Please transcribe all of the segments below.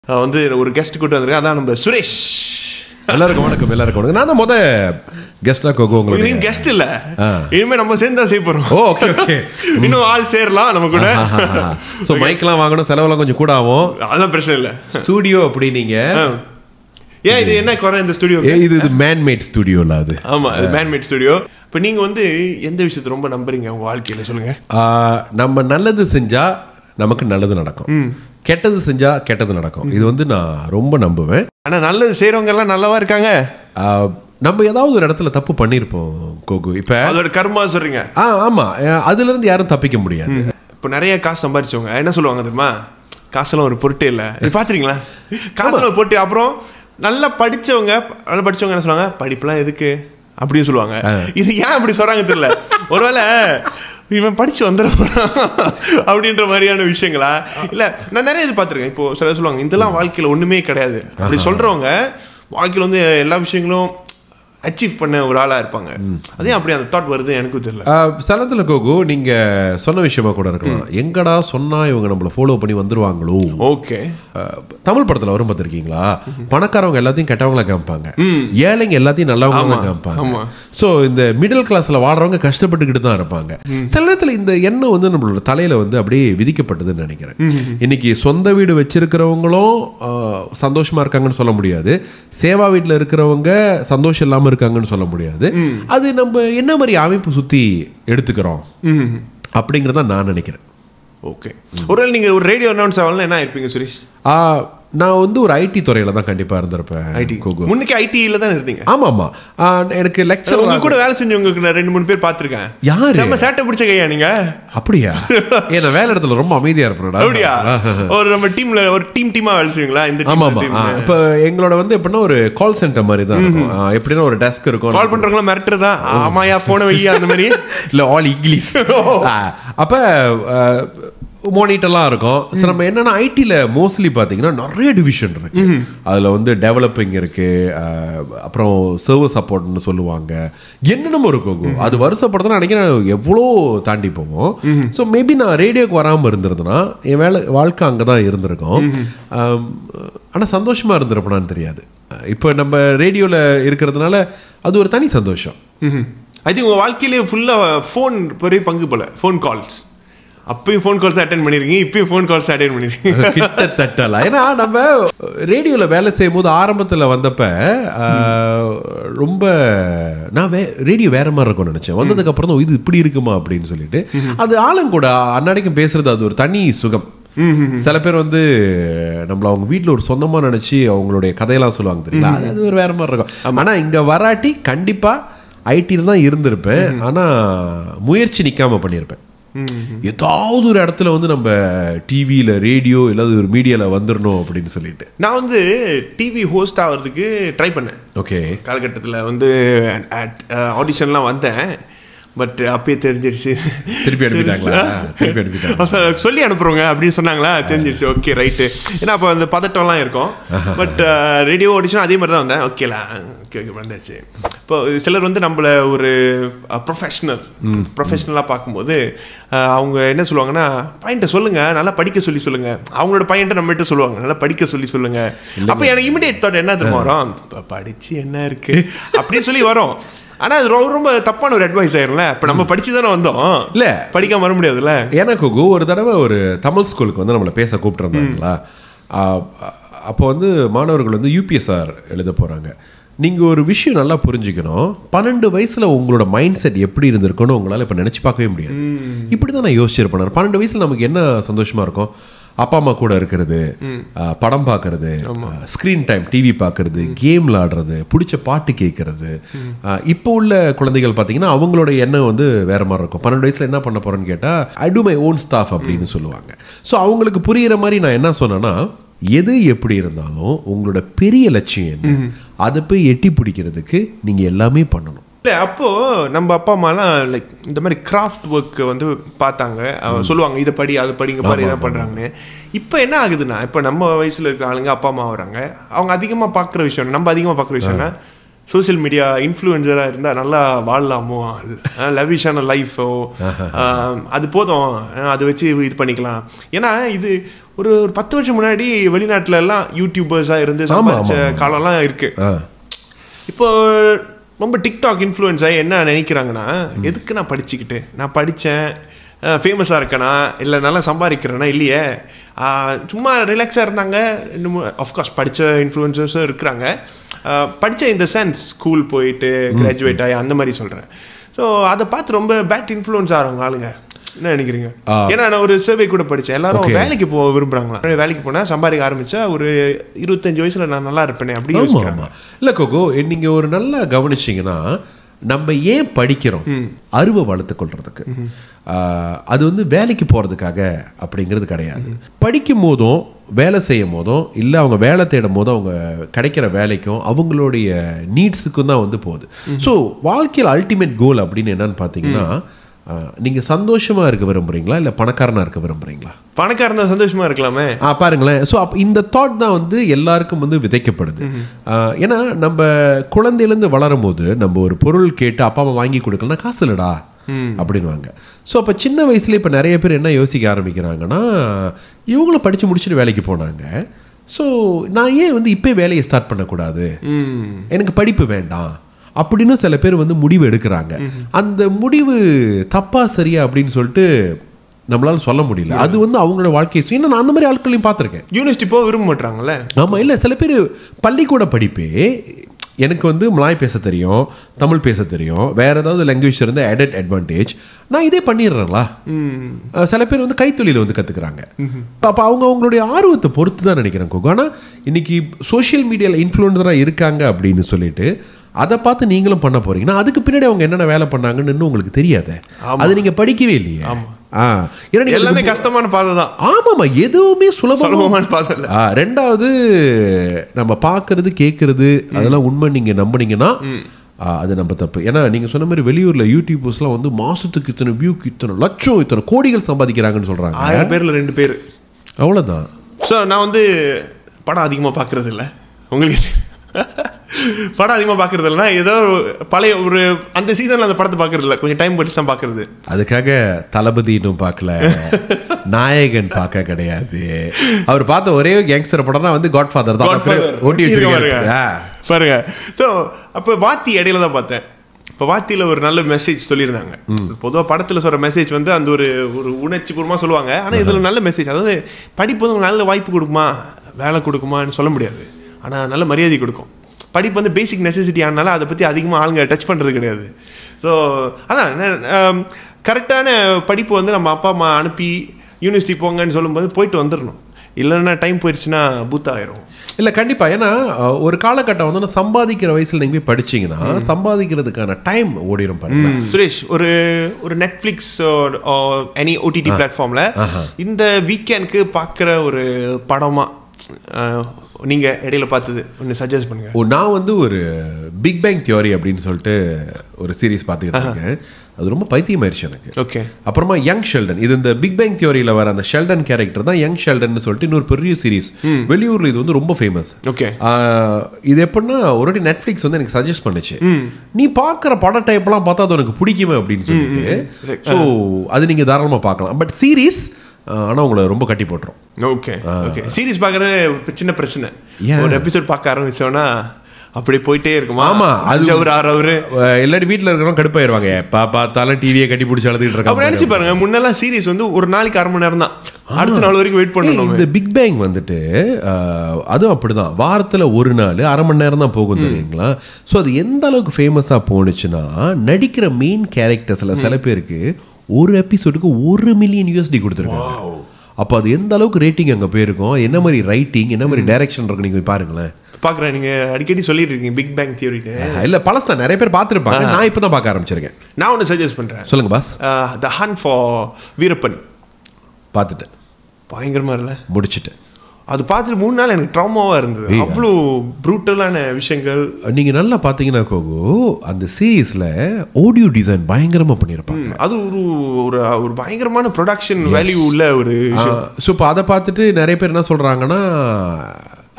வந்து ஒரு கெஸ்ட் கூட்டு வந்திருக்கேன். அதான் நம்ம சுரேஷ். எல்லாருக்கும் வணக்கம். எல்லாருக்கும் வணக்கம். நான் தான் கெஸ்டா கோகு. உங்களுக்கு நீங்க கெஸ்ட் இல்ல, இனிமே நம்ம சேர்ந்தா செய்ய போறோம். Okay okay. இன்னும் ஆள் சேரலாம் நம்ம கூட. சோ மைக்லாம் வாங்கணும், செலவெல்லாம் கொஞ்சம் கூட ஆகும். அதெல்லாம் பிரச்சனை இல்ல. ஸ்டுடியோ அப்படி நீங்க ஏன் இது என்ன குறை இந்த ஸ்டுடியோ? இது மேன் மேட் ஸ்டுடியோல அது. ஆமா, இது மேன் மேட் ஸ்டுடியோ. இப்போ நீங்க வந்து எந்த விஷயத்தை ரொம்ப நம்புறீங்க உங்க வாழ்க்கையில சொல்லுங்க? நம்ம நல்லது செஞ்சா நமக்கு நல்லது நடக்கும், கெட்டது செஞ்சா கெட்டது நடக்கும். இது வந்து நான் ரொம்ப நம்புவேன். ஆனா நல்லது செய்யறவங்க எல்லாம் நல்லவா இருக்காங்க. நம்ம ஏதாவது ஒரு இடத்துல தப்பு பண்ணிருப்போம் கோகு. இப்ப அதோட கர்மா சொல்றீங்க? ஆமா, அதுல இருந்து யாரும் தப்பிக்க முடியாது. இப்போ நிறைய காசு சம்பாரிச்சவங்க என்ன சொல்லுவாங்க தெரியுமா? காசெல்லாம் ஒரு பொருட்டே இல்லை. பாத்துறீங்களா? காசெல்லாம் ஒரு பொருட்டு. அப்புறம் நல்லா படிச்சவங்க என்ன சொல்லுவாங்க? படிப்புலாம் எதுக்கு அப்படின்னு சொல்லுவாங்க. இது ஏன் அப்படி சொல்றாங்க தெரியல. ஒருவேளை இவன் படிச்சு வந்துட போறான் அப்படின்ற மாதிரியான விஷயங்களா? இல்ல நான் நிறைய இது பார்த்துருக்கேன். இப்போ சில சொல்லுவாங்க இதெல்லாம் வாழ்க்கையில ஒண்ணுமே கிடையாது அப்படி சொல்றவங்க வாழ்க்கையில வந்து எல்லா விஷயங்களும் அச்சீவ் பண்ண ஒரு ஆளா இருப்பாங்க. அதே அப்படி அந்த தாட் வருது எனக்கும் தெரியல. சலத்துல கோகு நீங்க சொன்ன விஷயமா கூட இருக்கலாம். எங்கடா சொன்னா இவங்க நம்மள ஃபாலோ பண்ணி வந்துருவாங்களோ. ஓகே, தமிழ் படத்துல வரும் பார்த்திருக்கீங்களா? பணக்காரவங்க எல்லாத்தையும் கெட்டவங்களா காமிப்பாங்க, ஏழைங்க எல்லாத்தையும் நல்லவங்களா காமிப்பாங்க. சோ இந்த மிடில் கிளாஸ்ல வாடுறவங்க கஷ்டப்பட்டுக்கிட்டு தான் இருப்பாங்க. சில நேரத்துல இந்த எண்ணம் வந்து நம்மளோட தலையில வந்து அப்படியே விதிக்கப்பட்டதுன்னு நினைக்கிறேன். இன்னைக்கு சொந்த வீடு வச்சிருக்கிறவங்களும் சந்தோஷமா இருக்காங்கன்னு சொல்ல முடியாது, சேவா வீட்டுல இருக்கிறவங்க சந்தோஷம் இல்லாம இருக்காங்கன்னு சொல்ல முடியாது. அது நம்ம என்ன மாதிரி அமைப்பு சுத்தி எடுத்துக்கிறோம் அப்படிங்கறத நான் நினைக்கிறேன். ஓகே, ஒருவேளை நீங்க ஒரு ரேடியோ அனௌன்ஸ் ஆகலாம் என்ன இருப்பீங்க சுரேஷ்? நான் வந்து ஒரு ஐடி துறையில தான் கண்டிப்பா இருந்திருப்பேன். ஐடி முன்னுக்கு ஐடில தான் இருந்தீங்க? ஆமா ஆமா. எனக்கு லெக்சர் உங்க கூட வேலை செஞ்சவங்களுக்கு நான் 2-3 பேர் பார்த்திருக்கேன். யாரு? நம்ம சேட்டை பிடிச்ச கையா நீங்க? அப்படியா? ஏன் வேலை இடத்துல ரொம்ப அமைதியா இருப்பேன்டா. அப்படியா? ஒரு நம்ம டீம்ல ஒரு டீமா வேலை செய்வீங்களா? இந்த ஆமா ஆமா. இப்போ எங்களோட வந்து எப்படின்னா ஒரு கால் சென்டர் மாதிரி தான் இருக்கும். எப்படின்னா ஒரு டெஸ்க் இருக்கும், கால் பண்றவங்கள மிரட்டுறதா? ஆமாயா போன வையா அந்த மாதிரி இல்ல ஆல் இங்கிலீஷ். அப்ப மானிட்டர்லாம் இருக்கும். ஸோ நம்ம என்னன்னா ஐடியில் மோஸ்ட்லி பார்த்தீங்கன்னா நிறைய டிவிஷன் இருக்கு. அதில் வந்து டெவலப்பிங் இருக்கு, அப்புறம் சர்வர் சப்போர்ட்னு சொல்லுவாங்க, என்னென்னமோ இருக்கும். அது வருஷப்படுத்தினா நினைக்கிறேன் எவ்வளோ தாண்டி போவோம். ஸோ மேபி நான் ரேடியோக்கு வராமல் இருந்திருந்தேன்னா என் வாழ்க்கை அங்கே தான் இருந்திருக்கும். ஆனால் சந்தோஷமாக இருந்திருப்பேனான்னு தெரியாது. இப்போ நம்ம ரேடியோவில் இருக்கிறதுனால அது ஒரு தனி சந்தோஷம். ஐ திங்க் உங்கள் வாழ்க்கையிலேயே ஃபுல்லாக ஃபோன் பெரிய பங்கு போல. ஃபோன் கால்ஸ் அப்பயும் ஃபோன் கால்ஸ் அட்டென்ட் பண்ணிருக்கீங்க, இப்பயும் ஃபோன் கால்ஸ் அட்டென்ட் பண்ணிருக்கீங்க. கிட்டத்தட்டலாம். ஏன்னா நம்ம ரேடியோவில் வேலை செய்யும் போது ஆரம்பத்தில் வந்தப்ப ரொம்ப நான் ரேடியோ வேற மாதிரி இருக்கும்னு நினைச்சேன். வந்ததுக்கு அப்புறம் தான் இது இப்படி இருக்குமா அப்படின்னு சொல்லிட்டு அது ஆளுங்கூட அன்னாடிக்கும் பேசுறது அது ஒரு தனி சுகம். சில பேர் வந்து நம்மள அவங்க வீட்டில் ஒரு சொந்தமாக நினைச்சு அவங்களுடைய கதையெல்லாம் சொல்லுவாங்க தெரியுங்களா? அது ஒரு வேற மாதிரி இருக்கும். ஆனால் இங்கே வராட்டி கண்டிப்பா ஐடியில் தான் இருந்திருப்பேன். ஆனால் முயற்சி நிற்காம பண்ணியிருப்பேன். ஏதாவது ஒரு இடத்துல வந்து நம்ம டிவியில் ரேடியோ இல்லாத ஒரு மீடியாவில் வந்துடணும் அப்படின்னு சொல்லிட்டு நான் வந்து டிவி ஹோஸ்ட் ஆகிறதுக்கு ட்ரை பண்ணேன். ஓகே, காலகட்டத்தில் வந்து ஆடிஷன்லாம் வந்தேன். பட் அப்பயே தெரிஞ்சிருச்சு. திருப்பி அனுப்பிட்டாங்களா? திருப்பி அனுப்பிட்டாங்க. சொல்லி அனுப்புறோங்க அப்படின்னு சொன்னாங்களா? தெரிஞ்சிருச்சு. Okay right. ஏன்னா அப்போ அந்த பதட்டம்லாம் இருக்கும். பட் ரேடியோ ஆடிஷன் அதே மாதிரி தான் வந்தேன். ஓகேலா ஓகே வந்தாச்சு. இப்போ சிலர் வந்து நம்மளை ஒரு ப்ரொஃபஷனலாக பார்க்கும்போது அவங்க என்ன சொல்லுவாங்கன்னா, பையன்ட்ட சொல்லுங்க நல்லா படிக்க சொல்லுங்க. அவங்களோட பையன்ட்ட நம்மகிட்ட சொல்லுவாங்க நல்லா படிக்க சொல்லுங்க. அப்போ எனக்கு இமிடியேட் தாட் என்ன தெரியுமா வரும்? படிச்சு என்ன இருக்கு அப்படின்னு சொல்லி வரும். ஆனால் அது ரொம்ப தப்பான ஒரு அட்வைஸ் ஆயிரும்ல. இப்போ நம்ம படிச்சு தானே வந்தோம், இல்லை படிக்காம வர முடியாதுல்ல. எனக்கு ஒரு தடவை ஒரு தமிழ் ஸ்கூலுக்கு வந்து நம்மளை பேச கூப்பிட்டுருந்தாங்களா? அப்போ வந்து மாணவர்கள் வந்து யூபிஎஸ்ஆர் எழுத போகிறாங்க. நீங்கள் ஒரு விஷயம் நல்லா புரிஞ்சுக்கணும், 12 வயசில் உங்களோட மைண்ட் செட் எப்படி இருந்திருக்குன்னு உங்களால் இப்போ நினச்சி பார்க்கவே முடியாது. இப்படி தான் நான் யோசிச்சிருப்பேன். 12 வயசில் நமக்கு என்ன சந்தோஷமாக இருக்கும்? அப்பா அம்மா கூட இருக்கிறது, படம் பார்க்கறது, ஸ்க்ரீன் டைம், டிவி பார்க்கறது, கேம் விளாடுறது, பிடிச்ச பாட்டு கேட்கறது. இப்போ உள்ள குழந்தைகள் பார்த்தீங்கன்னா அவங்களோட எண்ணம் வந்து வேற மாதிரி இருக்கும். 12 வயசுல என்ன பண்ண போறேன்னு கேட்டால் I do my own stuff அப்படின்னு சொல்லுவாங்க. ஸோ அவங்களுக்கு புரிகிற மாதிரி நான் என்ன சொன்னேன்னா, எது எப்படி இருந்தாலும் உங்களோட பெரிய லட்சியம் என்ன, அதை போய் எட்டி பிடிக்கிறதுக்கு நீங்கள் எல்லாமே பண்ணணும். இல்லை அப்போது நம்ம அப்பா அம்மாலாம் லைக் இந்த மாதிரி கிராஃப்ட் ஒர்க்கு வந்து பார்த்தாங்க, சொல்லுவாங்க இதை படி அதை படிங்க பாரு இதை பண்ணுறாங்கன்னு. இப்போ என்ன ஆகுதுன்னா, இப்போ நம்ம வயசில் இருக்கிற ஆளுங்க அப்பா அம்மா வராங்க, அவங்க அதிகமாக பார்க்குற விஷயம், நம்ம அதிகமாக பார்க்குற விஷயம்னா சோசியல் மீடியா இன்ஃப்ளூயன்சராக இருந்தால் நல்லா வாழலாமோ, லவிஷான லைஃபோ, அது போதும், அதை வச்சு இது பண்ணிக்கலாம். ஏன்னா இது ஒரு 10 வருஷம் முன்னாடி வெளிநாட்டில எல்லாம் யூடியூபர்ஸாக இருந்து சம்பாதிச்ச காலம்லாம் இருக்கு. இப்போ ரொம்ப டிக்டாக் இன்ஃப்ளூயன்ஸ் ஆகி என்ன நினைக்கிறாங்கன்னா, எதுக்கு நான் படிச்சுக்கிட்டு, நான் படித்தேன் ஃபேமஸாக இருக்கேனா இல்லை நல்லா சம்பாதிக்கிறேன்னா இல்லையே, சும்மா ரிலாக்ஸாக இருந்தாங்க. இன்னும் அஃப்கோர்ஸ் படித்த இன்ஃப்ளூயன்சர்ஸும் இருக்கிறாங்க. படித்த இந்த சென்ஸ் ஸ்கூல் போயிட்டு கிராஜுவேட் ஆகி அந்த மாதிரி சொல்கிறேன். ஸோ அதை பார்த்து ரொம்ப பேட் இன்ஃப்ளூயன்ஸ் ஆகிறவங்க ஆளுங்க. என்ன நினைக்கிறீங்க? ஏன்னா நான் ஒரு சர்வே கூட படித்தேன், எல்லாரும் வேலைக்கு போக விரும்புகிறாங்களா, வேலைக்கு போனால் சம்பாதிக்க ஆரம்பித்தா ஒரு 25 வயசில் நான் நல்லா இருப்பேனே அப்படின்னு யோசிக்கிறாங்க. இல்லை கோகோ, நீங்கள் ஒரு நல்லா கவனிச்சிங்கன்னா, நம்ம ஏன் படிக்கிறோம்? அறிவை வளர்த்து கொள்றதுக்கு. அது வந்து வேலைக்கு போகிறதுக்காக அப்படிங்கிறது கிடையாது. படிக்கும் போதும் வேலை செய்யும் போதும் இல்லை அவங்க வேலை தேடும் போதும் அவங்க கிடைக்கிற வேலைக்கும் அவங்களுடைய நீட்ஸுக்கும் தான் வந்து போகுது. ஸோ வாழ்க்கையில் அல்டிமேட் கோல் அப்படின்னு என்னன்னு பார்த்தீங்கன்னா, நீங்கள் சந்தோஷமாக இருக்க விரும்புகிறீங்களா இல்லை பணக்காரனாக இருக்க விரும்புகிறீங்களா? பணக்காரனா சந்தோஷமாக இருக்கலாமே. பாருங்களேன். ஸோ அப்போ இந்த தாட் தான் வந்து எல்லாருக்கும் வந்து விதைக்கப்படுது. ஏன்னா நம்ம குழந்தையிலேருந்து வளரும் போது நம்ம ஒரு பொருள் கேட்டு அப்பா அம்மா வாங்கி கொடுக்கலன்னா காசு இல்லைடா அப்படின்வாங்க. ஸோ அப்போ சின்ன வயசுல இப்போ நிறைய பேர் என்ன யோசிக்க ஆரம்பிக்கிறாங்கன்னா, இவங்களும் படித்து முடிச்சுட்டு வேலைக்கு போனாங்க, ஸோ நான் ஏன் வந்து இப்போ வேலையை ஸ்டார்ட் பண்ணக்கூடாது, எனக்கு படிப்பு வேண்டாம் அப்படின்னு சில பேர் வந்து முடிவு எடுக்கிறாங்க. அந்த முடிவு தப்பா சரியா அப்படின்னு சொல்லிட்டு நம்மளால சொல்ல முடியல. அது வந்து அவங்களோட வாழ்க்கையை ஏன்னா நான் அந்த மாதிரி ஆட்களையும் பார்த்துருக்கேன். யூனிவர்சிட்டி போக விரும்ப மாட்டாங்கல்ல. ஆமாம். இல்லை சில பேர் பள்ளிக்கூட படிப்பே எனக்கு வந்து மலாய் பேச தெரியும், தமிழ் பேச தெரியும், வேற ஏதாவது லாங்குவேஜ் இருந்தால் ஆடட் அட்வான்டேஜ், நான் இதே பண்ணிடுறேன்ல. சில பேர் வந்து கைத்தொழில வந்து கற்றுக்குறாங்க. அப்போ அவங்களுடைய ஆர்வத்தை பொறுத்து தான் நினைக்கிறேன் கோகு. ஆனால் இன்னைக்கு சோஷியல் மீடியாவில் இன்ஃப்ளூயன்சராக இருக்காங்க அப்படின்னு சொல்லிட்டு அதை பார்த்து நீங்களும் பண்ண போறீங்கன்னா அதுக்கு பின்னாடி அவங்க என்னென்ன வேலை பண்ணாங்கன்னு இன்னும் உங்களுக்கு தெரியாது. அது நீங்கள் படிக்கவே இல்லையே. எல்லாமே கஷ்டமான பாதை தான். ஆமாம்மா, எதுவுமே சுலபமான பாதை இல்லை. ரெண்டாவது நம்ம பார்க்கறது கேட்கறது அதெல்லாம் உண்மை நீங்கள் நம்பினீங்கன்னா அது நம்ம தப்பு. ஏன்னா நீங்கள் சொன்ன மாதிரி வெளியூரில் யூடியூபர்ஸ்லாம் வந்து மாதத்துக்கு இத்தனை வியூக்கு இத்தனை லட்சம் இத்தனை கோடிகள் சம்பாதிக்கிறாங்கன்னு சொல்கிறாங்க. 1000 பேரில் 2 பேர் அவ்வளோதான். ஸோ நான் வந்து படம் அதிகமாக பார்க்குறது இல்லை. உங்களுக்கு படம் அதிகமாக பார்க்கறது இல்லைனா ஏதோ பழைய ஒரு அந்த சீசனில் அந்த படத்தை பார்க்கறது இல்லை, கொஞ்சம் டைம் படிச்சு தான் பார்க்கறது. அதுக்காக தளபதி இன்னும் பார்க்கல, நாயகன் பார்க்க கிடையாது. அவர் பார்த்த ஒரே கேங்ஸ்டர் படம்னா வந்து காட்ஃபாதர் தான். பாருங்க. ஸோ அப்போ வாத்தி இடையில தான் பார்த்தேன். இப்போ வாத்தியில் ஒரு நல்ல மெசேஜ் சொல்லியிருந்தாங்க. பொதுவாக படத்தில் சொல்கிற மெசேஜ் வந்து அந்த ஒரு உணர்ச்சி பூர்வமாக சொல்லுவாங்க. ஆனால் இதில் நல்ல மெசேஜ், அதாவது படிப்பு வந்து நல்ல வாய்ப்பு கொடுக்குமா வேலை கொடுக்குமான்னு சொல்ல முடியாது, ஆனால் நல்ல மரியாதை கொடுக்கும். படிப்பு வந்து பேசிக் நெசசிட்டி ஆனால அதை பற்றி அதிகமாக ஆளுங்க டச் பண்ணுறது கிடையாது. ஸோ அதான் கரெக்டான படிப்பு வந்து நம்ம அப்பா அம்மா அனுப்பி யூனிவர்சிட்டி போங்கன்னு சொல்லும்போது போயிட்டு வந்துடணும். இல்லைன்னா டைம் போயிடுச்சுன்னா பூத்தாயிரும். இல்லை கண்டிப்பாக. ஏன்னா ஒரு காலகட்டம் வந்து நான் சம்பாதிக்கிற வயசில் நீங்கள் போய் படிச்சிங்கன்னா சம்பாதிக்கிறதுக்கான டைம் ஓடிடும். பாருங்க சுரேஷ், ஒரு நெட்ஃப்ளிக்ஸ் எனி ஓடிடி பிளாட்ஃபார்மில் இந்த வீக்கெண்டுக்கு பார்க்குற ஒரு படமாக நீங்கள் இடையில பார்த்தது ஒன்று சஜஸ்ட் பண்ணுங்கள். நான் வந்து ஒரு பிக் பேங் தியோரி அப்படின்னு சொல்லிட்டு ஒரு சீரீஸ் பார்த்துக்கிட்டு இருக்கேன். அது ரொம்ப பைத்தியமாயிருச்சு எனக்கு. ஓகே. அப்புறமா யங் ஷெல்டன், இது இந்த பிக் பேங் தியோரியில் வர அந்த ஷெல்டன் கேரக்டர் தான் யங் ஷெல்டன் சொல்லிட்டு இன்னொரு பெரிய சீரீஸ் வெளியூரில் இது வந்து ரொம்ப ஃபேமஸ். ஓகே. இது எப்படின்னா ஒரு நெட்ஃப்ளிக்ஸ் வந்து எனக்கு சஜஸ்ட் பண்ணுச்சு, நீ பார்க்குற பட டைப்லாம் பார்த்தா அது உனக்கு பிடிக்குமே அப்படின்னு சொல்லிட்டு. ஸோ அது நீங்கள் தாராளமாக பார்க்கலாம். பட் சீரீஸ் ஆனால் உங்களை ரொம்ப கட்டி போட்டுரும். Okay okay. சீரீஸ் பார்க்குறது சின்ன பிரச்சனை. ஒரு எபிசோட் பார்க்க ஆரம்பிச்சோன்னா அப்படி போயிட்டே இருக்குமா? ஆமாம், அது ஒரு 6 ஹவர் எல்லாரும் வீட்டில் இருக்கிறவங்க கடுப்பாயிருவாங்க, எப்போ பார்த்தாலும் டிவியை கட்டி பிடிச்சி அழுதுகிட்டு இருக்காங்க. அப்படி நினச்சி பாருங்க, முன்னெல்லாம் சீரீஸ் வந்து ஒரு நாளைக்கு 1/2 மணி நேரம் தான், அடுத்த நாள் வரைக்கும் வெயிட் பண்ணணும். இந்த பிக் பேங் வந்துட்டு அதுவும் அப்படிதான், வாரத்தில் ஒரு நாள் 1/2 மணி நேரம் தான் போகும் தெரியுங்களா. ஸோ அது எந்த அளவுக்கு ஃபேமஸாக போணுச்சுன்னா நடிக்கிற மெயின் கேரக்டர்ஸில் சில பேருக்கு ஒரு எபிசோடுக்கு $1 மில்லியன் கொடுத்துருக்காங்க. அப்போ அது எந்த அளவுக்கு ரேட்டிங் அங்கே போயிருக்கும், என்ன மாதிரி ரைட்டிங், என்ன மாதிரி டைரக்ஷன் இருக்கு நீங்கள் பாருங்களேன். பார்க்குறேன், நீங்கள் அடிக்கடி சொல்லிட்டு இருக்கீங்க பிக் பேங் தியரி. இல்லை பழசா நிறைய பேர் பார்த்துருப்பாங்க, நான் இப்போ தான் பார்க்க ஆரம்பிச்சிருக்கேன். நான் ஒன்று சஜஸ்ட் பண்ணுறேன். சொல்லுங்கள் boss. The hunt for Veerappan பார்த்துட்டேன், பயங்கரமாக இல்லை, முடிச்சுட்டேன். அது பார்த்துட்டு 3 நாள் எனக்கு ட்ராமாவாக இருந்தது, அவ்வளோ ப்ரூட்டலான விஷயங்கள். நீங்கள் நல்லா பார்த்தீங்கன்னா கோகு அந்த சீரீஸில் ஆடியோ டிசைன் பயங்கரமாக பண்ணியிருப்பாங்க. அது ஒரு பயங்கரமான ப்ரொடக்ஷன் வேல்யூ உள்ள ஒரு விஷயம். ஸோ இப்போ அதை பார்த்துட்டு நிறைய பேர் என்ன சொல்கிறாங்கன்னா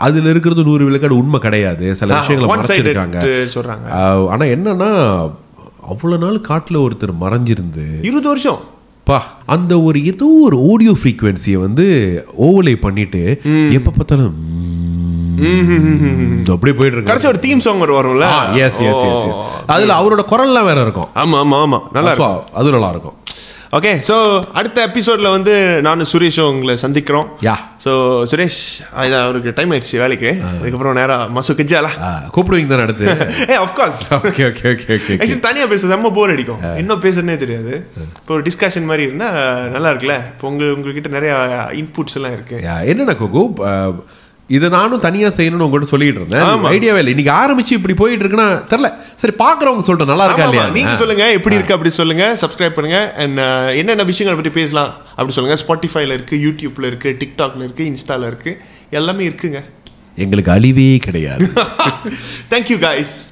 அதுல இருக்கிறது 100 விழுக்காடு உண்மை கிடையாது, சில விஷயங்களை மறைச்சிருக்காங்க சொல்றாங்க. ஆனா என்னன்னா அவ்வளவு நாள் காட்டுல ஒருத்தர் மறைஞ்சிருந்து 20 வருஷம் அந்த ஒரு ஏதோ ஒரு ஆடியோ ஃப்ரீக்வன்சியை வந்து ஓவர்லே பண்ணிட்டு எப்ப பார்த்தாலும் அப்படியே போயிட்டு இருக்கு. கடைசி ஒரு தீம் சாங் வரும்ல, அதுல அவரோட குரல்லாம் வேற இருக்கும். ஆமா ஆமா ஆமா, நல்லா இருக்கும், அது நல்லா இருக்கும். ஓகே, ஸோ அடுத்த எபிசோட்ல வந்து நானும் சுரேஷும் உங்களை சந்திக்கிறோம். ஸோ சுரேஷ் அவருக்கு டைம் ஆயிடுச்சு வேலைக்கு, அதுக்கப்புறம் நேரம் மசு கிஜாலா கூப்பிடுவீங்க தான் அடுத்து. Of course. Okay okay okay okay. Actually தனியாக பேச செம்ம போர் அடிக்கும், இன்னும் பேசுறதுனே தெரியாது. இப்போ ஒரு டிஸ்கஷன் மாதிரி இருந்தால் நல்லா இருக்குல்ல. இப்போ உங்ககிட்ட நிறைய இன்புட்ஸ் எல்லாம் இருக்கு. என்னென்ன கோகு, இதை நானும் தனியா செய்யணும்னு உங்கள்கிட்ட சொல்லிட்டு இருந்தேன், ஐடியாவே இல்லை. இன்னைக்கு ஆரம்பிச்சு இப்படி போயிட்டு இருக்குன்னா தெரியல. சரி, பாக்குறவங்க சொல்லிட்டு நல்லா இருக்கா இல்லையா, நீங்க சொல்லுங்க எப்படி இருக்கு அப்படி சொல்லுங்க. சப்ஸ்கிரைப் பண்ணுங்க. அண்ட் என்னென்ன விஷயங்களை பற்றி பேசலாம் அப்படி சொல்லுங்க. ஸ்பாட்டிஃபைல இருக்கு, யூடியூப்ல இருக்கு, டிக்டாக்ல இருக்கு, இன்ஸ்டால இருக்கு, எல்லாமே இருக்குங்க. எங்களுக்கு அழிவே கிடையாது. Thank you guys.